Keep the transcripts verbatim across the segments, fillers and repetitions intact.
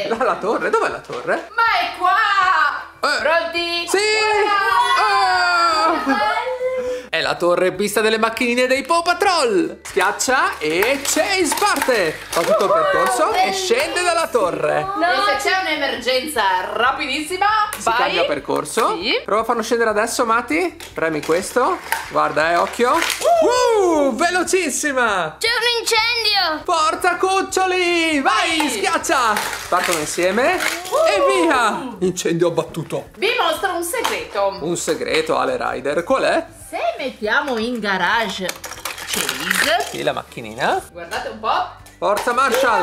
La torre, dov'è la torre? Ma è qua! Eh. Pronti? Sì! Oh! È la torre pista delle macchinine dei Paw Patrol. Schiaccia e Chase parte. Fa tutto il percorso e scende dalla torre. No, e se c'è un'emergenza rapidissima, Si vai. cambia percorso. Sì. Prova a farlo scendere adesso, Mati. Premi questo. Guarda, eh, occhio. Uh, velocissima. C'è un incendio! Porta cuccioli. Vai, Vai. schiaccia. Partono insieme e via. Incendio abbattuto. Vi mostro un segreto. Un segreto, Ale Rider. Qual è? Se mettiamo in garage Chase, Sì, la macchinina. guardate un po'. Forza Marshall.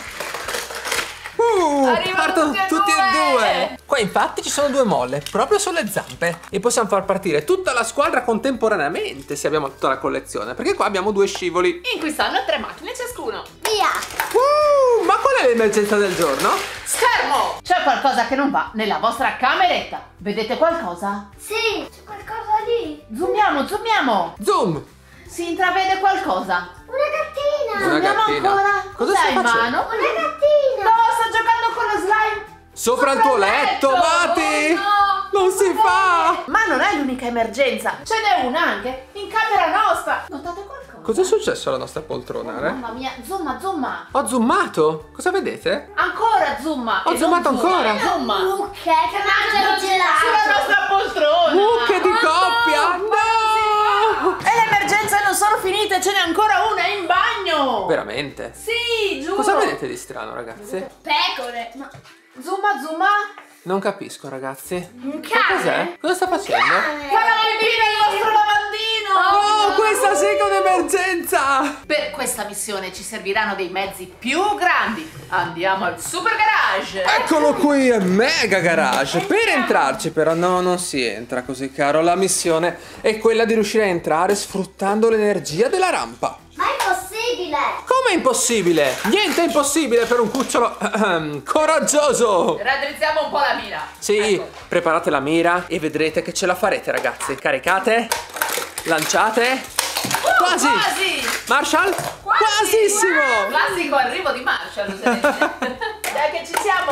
Uh, Arrivano partono tutti e tutti e due. due. Qua infatti ci sono due molle proprio sulle zampe e possiamo far partire tutta la squadra contemporaneamente se abbiamo tutta la collezione, perché qua abbiamo due scivoli. In cui stanno tre macchine ciascuno. Via! Uh, ma qual è l'emergenza del giorno? Schermo! C'è qualcosa che non va nella vostra cameretta. Vedete qualcosa? Sì, c'è qualcosa lì! Zoomiamo, zoomiamo. Zoom. Si intravede qualcosa. Una gattina! Una Zoomiamo gattina. ancora. Cosa Cos'hai stai in facendo? mano? Una gattina! No, sta giocando con lo slime. Sopra il tuo letto, Mati. Oh, no. Non si fa. Ma non è l'unica emergenza. Ce n'è una anche in camera nostra. Notate qualcosa? Cos'è successo alla nostra poltrona, Oh, Re? mamma mia, zooma, zooma. Ho zoomato. Cosa vedete? Ancora zooma. Ho E zoomato non zooma, ancora. Zooma. Mucche che mangiano Sulla gelato! nostra poltrona. Mucche di Oh, coppia. no. No. E le emergenze non sono finite, ce n'è ancora una in bagno. Veramente? Sì, giuro. Cosa vedete di strano, ragazzi? Pecore! Ma Zooma, zooma. Non capisco, ragazzi. un Ma cane? cos'è? Cosa sta facendo? Fa la pipì nel nostro lavandino. Oh, questa sì che è un'emergenza! Per questa missione ci serviranno dei mezzi più grandi. Andiamo al super garage. Eccolo qui, è Mega Garage. Per entrarci però no, non si entra così, caro. La missione è quella di riuscire a entrare sfruttando l'energia della rampa. Ma è impossibile! Come è impossibile? Niente è impossibile per un cucciolo ehm, coraggioso. Raddrizziamo un po' la mira. Sì, Ecco. preparate la mira e vedrete che ce la farete, ragazzi. Caricate, lanciate. Quasi! Quasi! Marshall? Quasi! Quasissimo! Classico arrivo di Marshall, userete. Dai che ci siamo.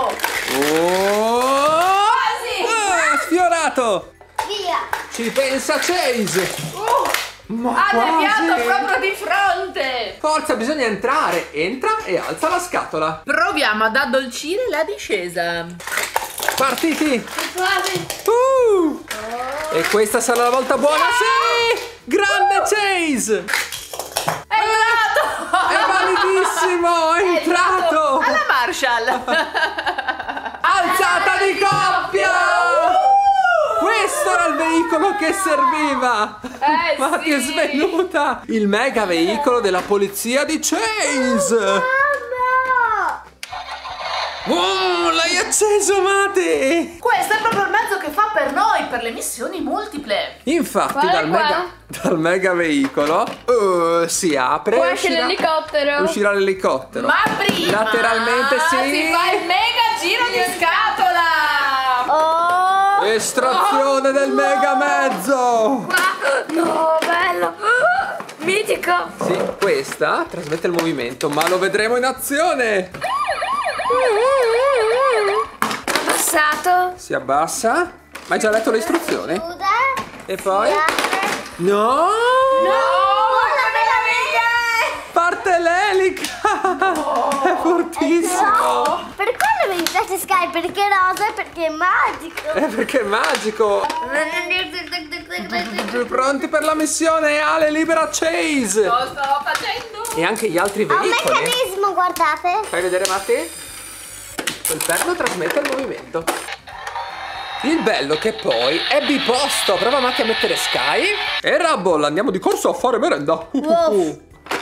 Oh! Quasi! Ah, sfiorato! Via! Ci pensa Chase! Uh, Ma ha deviato quasi! proprio di fronte. Forza, bisogna entrare. Entra e alza la scatola. Proviamo ad addolcire la discesa. Partiti! Quasi! Uh! E questa sarà la volta buona, sì! Grande Chase! È entrato! È validissimo! È entrato! Alla Marshall! Alzata di coppia! Questo era il veicolo che serviva! Eh, Ma sì. ti è svenuta! Il mega veicolo della polizia di Chase! Mamma! Oh, l'hai acceso, Mati! Questo è proprio il mezzo che fa per noi, per le missioni multiple. Infatti, Guarda dal qua. mega, dal mega veicolo uh, si apre Qua e esce uscirà- l'elicottero. Uscirà l'elicottero. Ma prima Lateralmente sì. si fa il mega giro di scatola. Oh! Estrazione del mega mezzo! No, bello! Mitico! Sì, questa trasmette il movimento, ma lo vedremo in azione! Abbassato. Si abbassa. Ma hai già letto le istruzioni? Chiude. E poi? Si apre. No! No, la meraviglia! Parte l'elica! È fortissimo! No! Per quello mi piace Sky, perché è rosa e perché è magico! È perché è magico! Pronti per la missione? Ale, libera Chase! lo sto facendo. E anche gli altri Ha un veicoli. meccanismo, guardate! Fai vedere, Matti? Quel perno trasmette il movimento. Il bello che poi è biposto. Prova Matti a mettere Sky. E Rubble, andiamo di corso a fare merenda. Uff.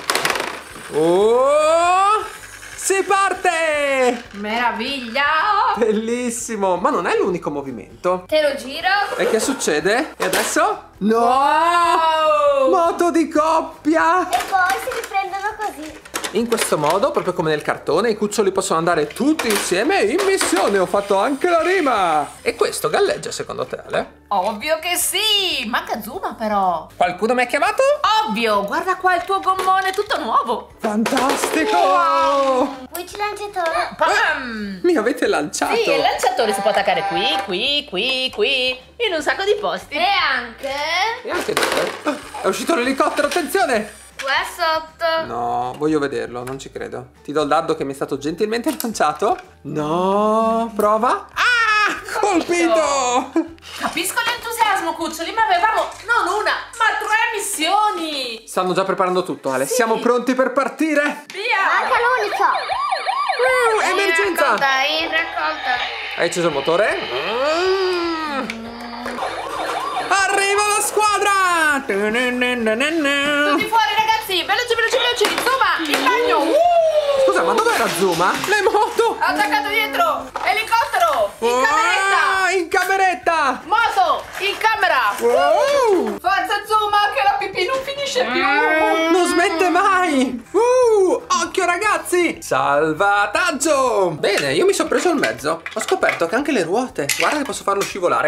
Oh! Si parte! Meraviglia. Bellissimo. Ma non è l'unico movimento. Te lo giro. E che succede? E adesso? No! Wow. Moto di coppia! E poi si riprendono così. In questo modo, proprio come nel cartone, i cuccioli possono andare tutti insieme in missione. Ho fatto anche la rima. E questo galleggia secondo te, Ale? Ovvio che sì! Manca Zuma però! Qualcuno mi ha chiamato? Ovvio! Guarda qua il tuo gommone tutto nuovo! Fantastico! Wow. Qui c'è lanciatore. Pam! Mi avete lanciato. Sì, il lanciatore si può attaccare qui, qui, qui, qui, in un sacco di posti. E anche E anche dove? Ah, è uscito l'elicottero, attenzione! qua sotto. No, voglio vederlo, non ci credo. Ti do il dardo che mi è stato gentilmente lanciato. No, prova. Ah, colpito! Capisco l'entusiasmo, cuccioli, ma avevamo non una, ma tre missioni! Stanno già preparando tutto, Ale. Siamo pronti per partire? Via! Manca l'unica. Uh, emergenza! Dai, in raccolta. Hai acceso il motore? Mm. Arriva la squadra! Tutti fuori, ragazzi! Veloci, veloci, veloci! Zuma, in bagno! Uh! Scusa, ma dov'era Zuma? Le moto! Attaccato dietro! Elicottero! In cameretta! Ah, in cameretta! Moto! In camera! Wow! Forza Zuma, che la pipì non finisce più! Non smette mai! Uh, occhio ragazzi! Salvataggio! Bene, io mi sono preso il mezzo. Ho scoperto che anche le ruote. Guarda che posso farlo scivolare.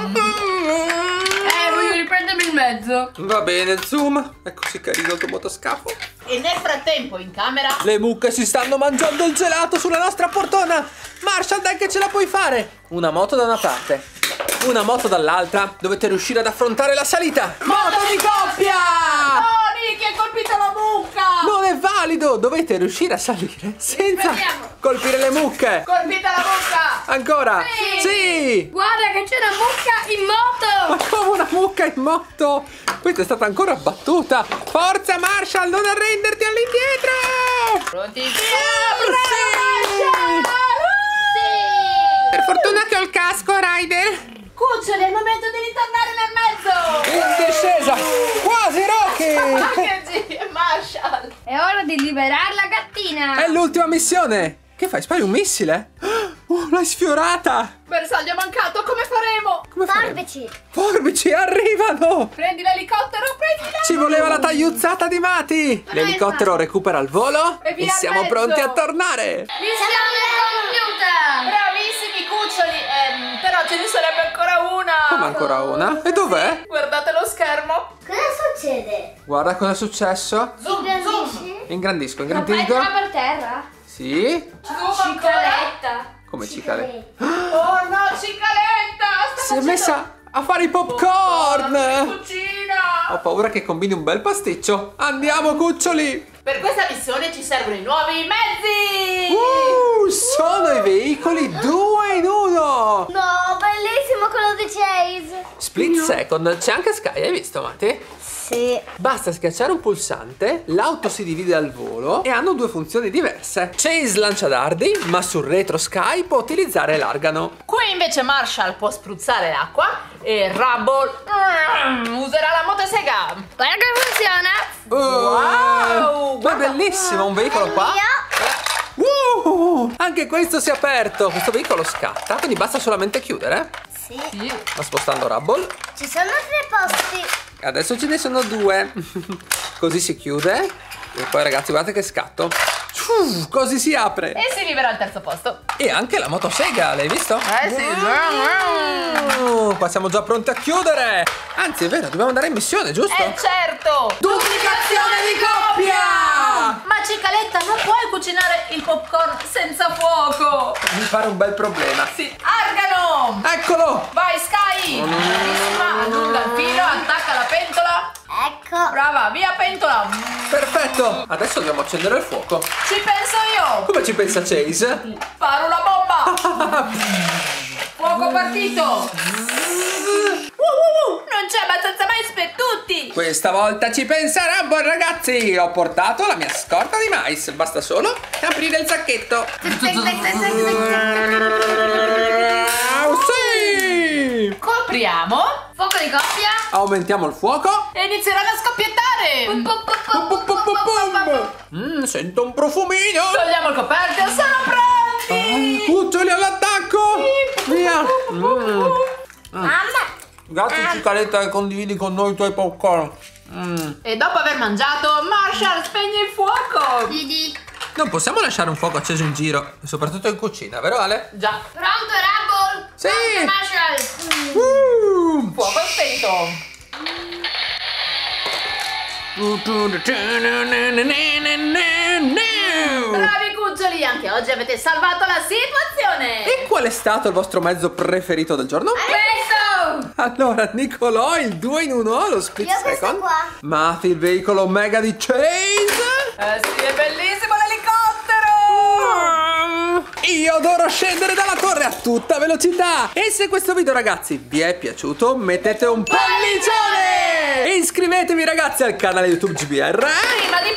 Eh, voglio riprendermi il mezzo! Va bene, Zoom. È così carino il tuo motoscafo. E nel frattempo, in camera... Le mucche si stanno mangiando il gelato sulla nostra portona. Marshall, dai che ce la puoi fare. Una moto da una parte, una moto dall'altra. Dovete riuscire ad affrontare la salita. Moto di coppia! Oh, Nicky, hai colpito la mucca! Non è valido! Dovete riuscire a salire senza Speriamo. colpire le mucche. Colpita la mucca! Ancora! Sì. Sì! Guarda che c'è una mucca in moto. Ma come una mucca in moto! Questa è stata ancora battuta! Forza Marshall, non arrenderti all'indietro! Pronti? Per fortuna che ho il casco, Ryder! Cuccioli, è il momento di ritornare nel mezzo! In discesa! Quasi, Rocky! Anche G, Marshall! È ora di liberare la gattina. È l'ultima missione! Che fai? Spari un missile? Oh, l'hai sfiorata! Bersaglio mancato, come faremo? Come faremo? Forbici. Forbici, arrivano! Prendi l'elicottero, prendila! Ci voleva la tagliuzzata di Mati! L'elicottero recupera il volo E e via al siamo mezzo. pronti a tornare! Missione compiuta! Bravissimi cuccioli! Ehm, però ce ne sarebbe ancora una! Come ancora una? E dov'è? Guardate lo schermo! Cosa succede? Guarda cosa è successo. Zoom, zoom! Ingrandisci? Ingrandisco, Non ingrandisco. per terra? Sì? Zoom ancora! Come cicale? Oh no, cicaletta! Si è messa a fare i popcorn! Cucina! Ho paura che combini un bel pasticcio. Andiamo, cuccioli! Per questa missione ci servono i nuovi mezzi! Uh, sono i veicoli due in uno! No, bellissimo quello di Chase. Split second, c'è anche Sky, hai visto, Mati? Sì. Basta schiacciare un pulsante, l'auto si divide al volo e hanno due funzioni diverse. Chase lancia dardi, ma sul retro Sky può utilizzare l'argano. Qui invece Marshall può spruzzare l'acqua e Rubble mm, userà la motosega! Guarda che funziona. Ma Wow, è guarda bellissimo, un veicolo qua. Uh, anche questo si è aperto. Questo veicolo scatta, quindi basta solamente chiudere. Sì. Sì. Ma spostando Rubble. Ci sono tre posti. Adesso ce ne sono due. Così si chiude. E poi ragazzi guardate che scatto. Uh, così si apre. E si libera al terzo posto. E anche la motosega, l'hai visto? Eh sì. Uh, qua siamo già pronti a chiudere. Anzi è vero, dobbiamo andare in missione, giusto? Eh certo! Duplicazione di coppia! Ma Cicaletta, non puoi cucinare il popcorn senza fuoco! Mi pare un bel problema. Sì, argano! Eccolo! Vai Sky! Bravissima, allunga il filo, attacca la pentola. Ecco. Brava, via pentola! Perfetto! Adesso dobbiamo accendere il fuoco. Ci penso io! Come ci pensa Chase? Sparo la bomba! Fuoco partito! Non c'è abbastanza mais per tutti! Questa volta ci pensa Rubble, ragazzi! Ho portato la mia scorta di mais. Basta solo aprire il sacchetto. Ah, sì! Copriamo Fuoco di coppia. Aumentiamo il fuoco. e inizieranno a scoppiettare! Pum, pum, pum, pum. Mm, sento un profumino. Togliamo il coperchio, sono pronti! Cuccioli all'attacco! Via! Mm. Mamma. Grazie Cicaletta che condividi con noi i tuoi popcorn. Mm. E dopo aver mangiato, Marshall spegne il fuoco. Didi. Non possiamo lasciare un fuoco acceso in giro, soprattutto in cucina, vero Ale? Già. Pronto, Rumble? Sì. Pronto, Marshall? Uh. Fuoco spento. Bravi cuccioli, anche oggi avete salvato la situazione. E qual è stato il vostro mezzo preferito del giorno? Questo. Allora, Nicolò, il due in uno, lo split Io questo second. qua. Mati, il veicolo mega di Chase. Eh sì, è bellissimo l'elicottero. Io adoro scendere dalla torre a tutta velocità. E se questo video, ragazzi, vi è piaciuto, mettete un pollicione. E iscrivetevi, ragazzi, al canale YouTube G B R. Prima di